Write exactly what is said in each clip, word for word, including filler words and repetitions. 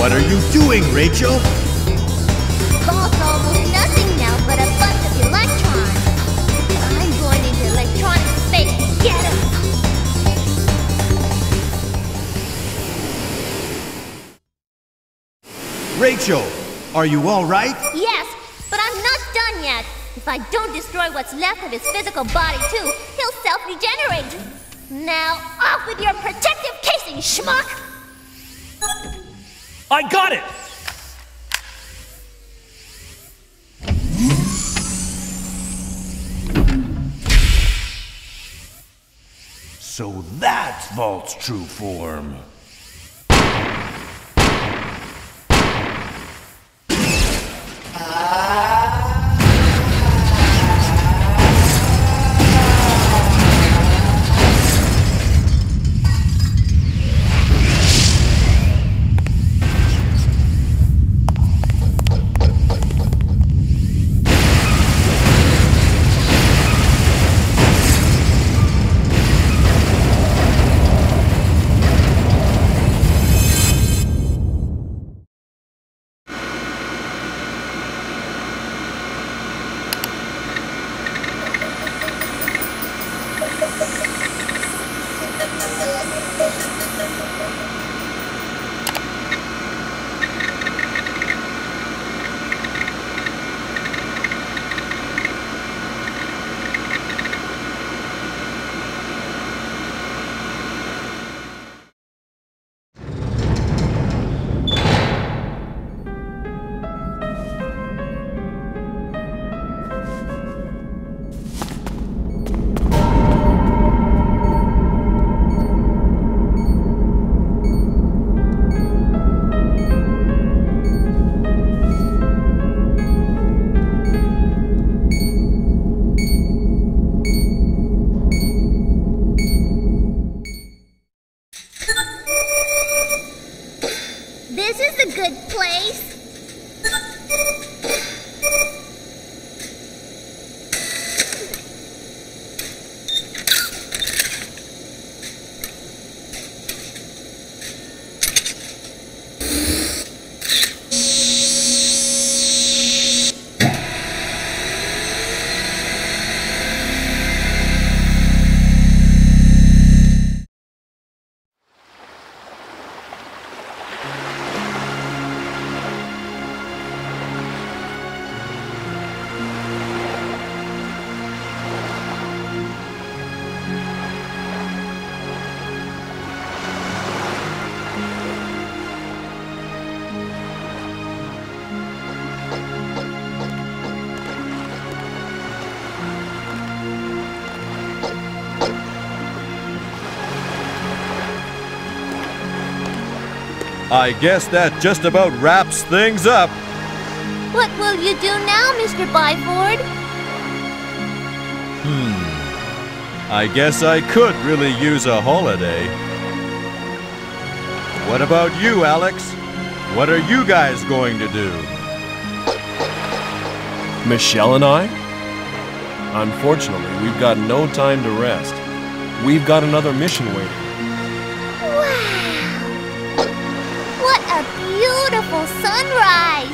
What are you doing, Rachel? Ball's almost nothing now but a bunch of electrons. I'm going into electronic space to get him. Rachel, are you all right? Yes, but I'm not done yet. If I don't destroy what's left of his physical body too, he'll self-regenerate. Now, off with your protective casing, schmuck! I got it! So that's Vault's true form. This is a good place. I guess that just about wraps things up. What will you do now, Mister Byford? Hmm. I guess I could really use a holiday. What about you, Alex? What are you guys going to do? Michelle and I? Unfortunately, we've got no time to rest. We've got another mission waiting. What a beautiful sunrise!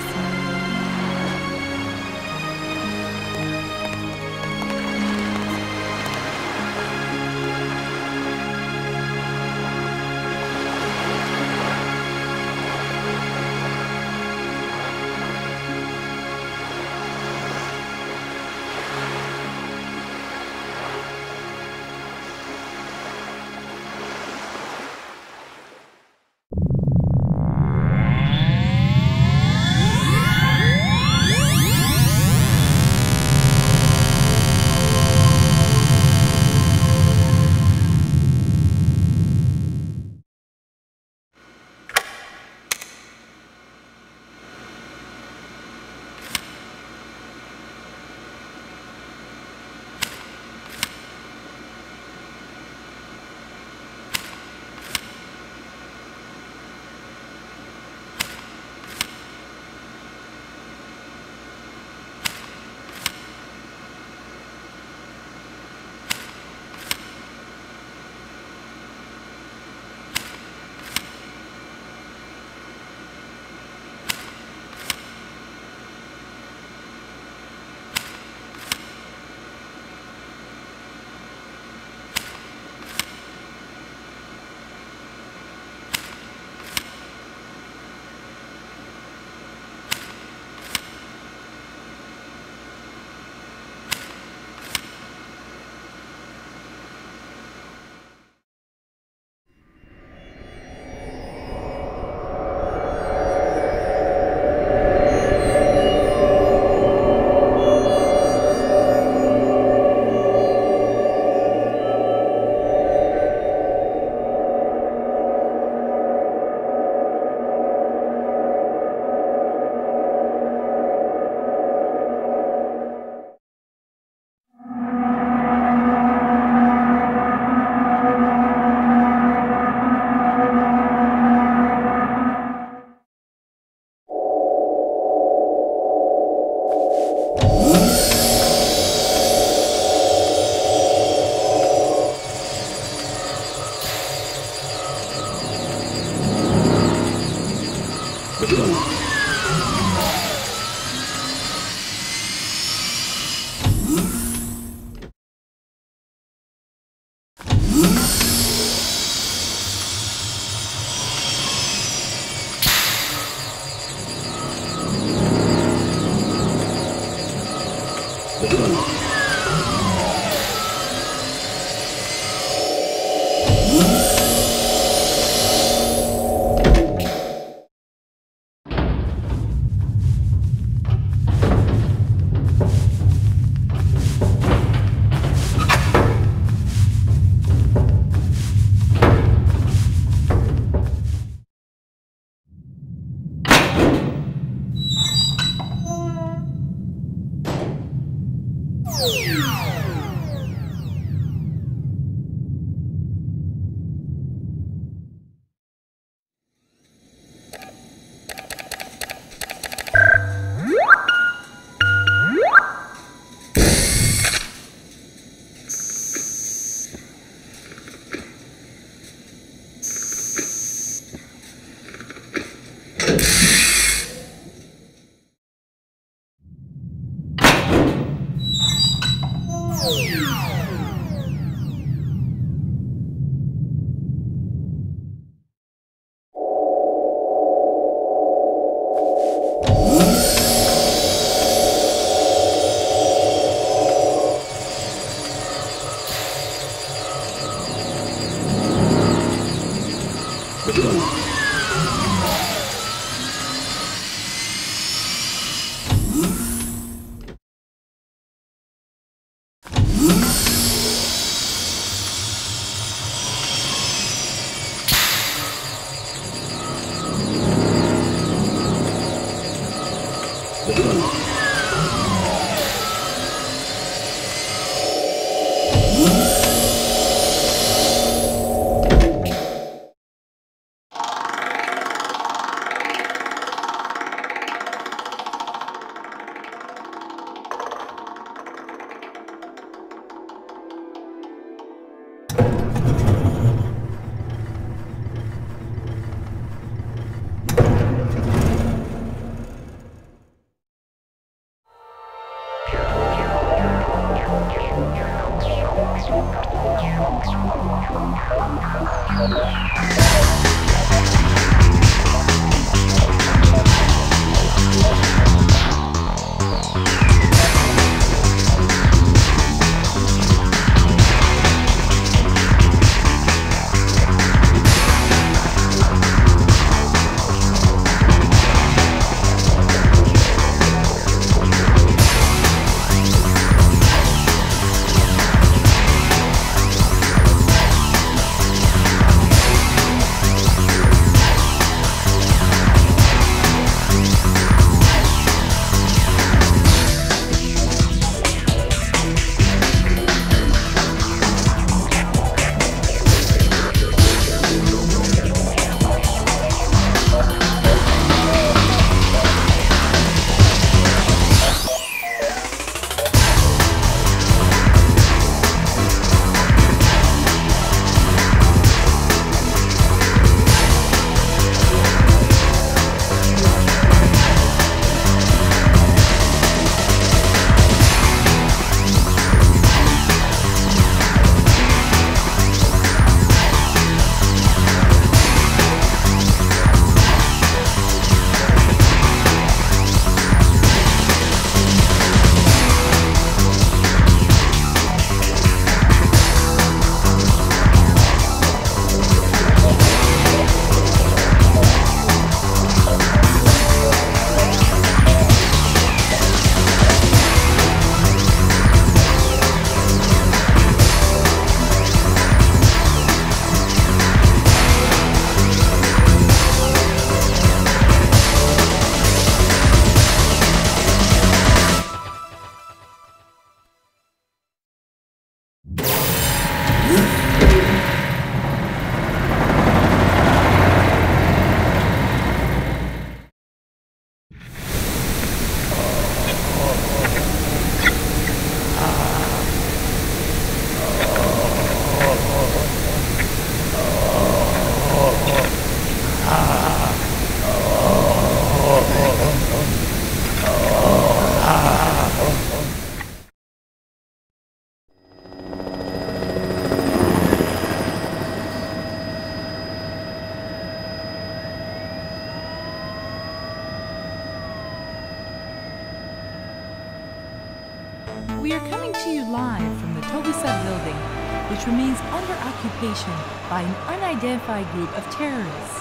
We are coming to you live from the Togusa building, which remains under occupation by an unidentified group of terrorists.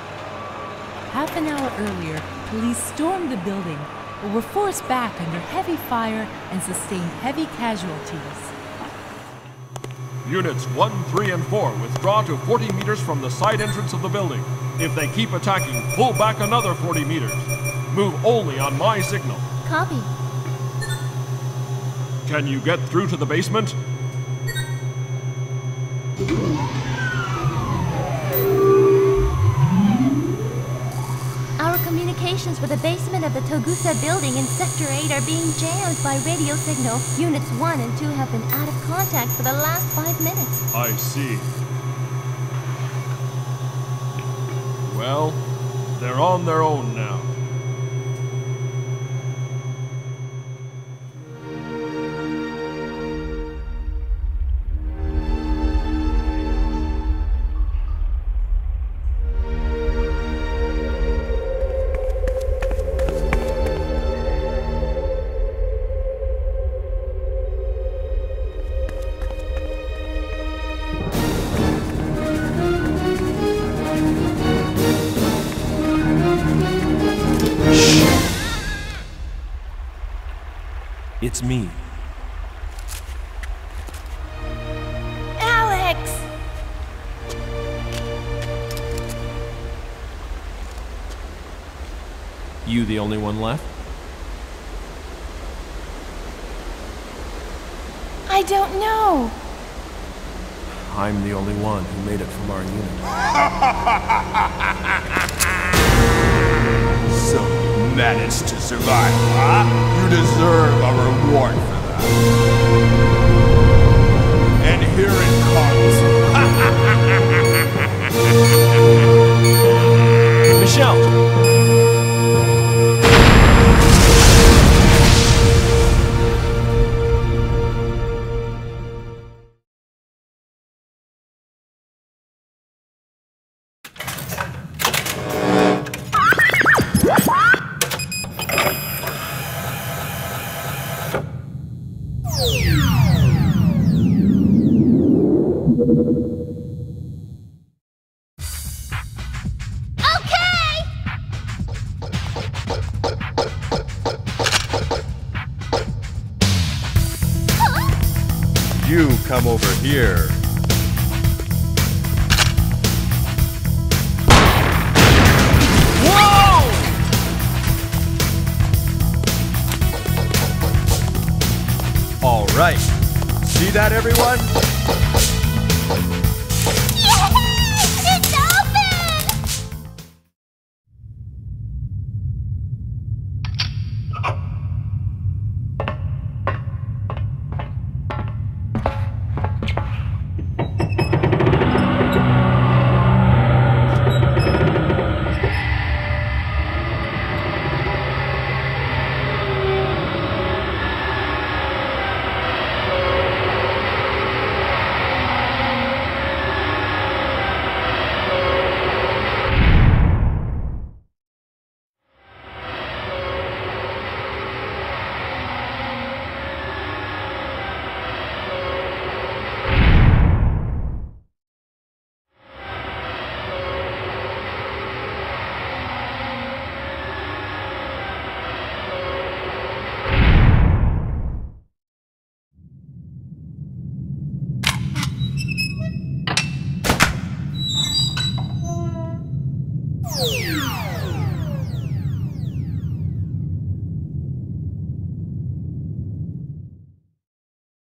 Half an hour earlier, police stormed the building, but were forced back under heavy fire and sustained heavy casualties. Units one, three, and four withdraw to forty meters from the side entrance of the building. If they keep attacking, pull back another forty meters. Move only on my signal. Copy. Can you get through to the basement? Our communications with the basement of the Togusa building in Sector eight are being jammed by radio signal. Units one and two have been out of contact for the last five minutes. I see. Well, they're on their own now. It's me. Alex! You the only one left? I don't know. I'm the only one who made it from our unit. So you managed to survive, huh? You deserve a reward for that. And here it comes. Michelle! You come over here. Whoa! All right. See that, everyone? It's open! Yeah.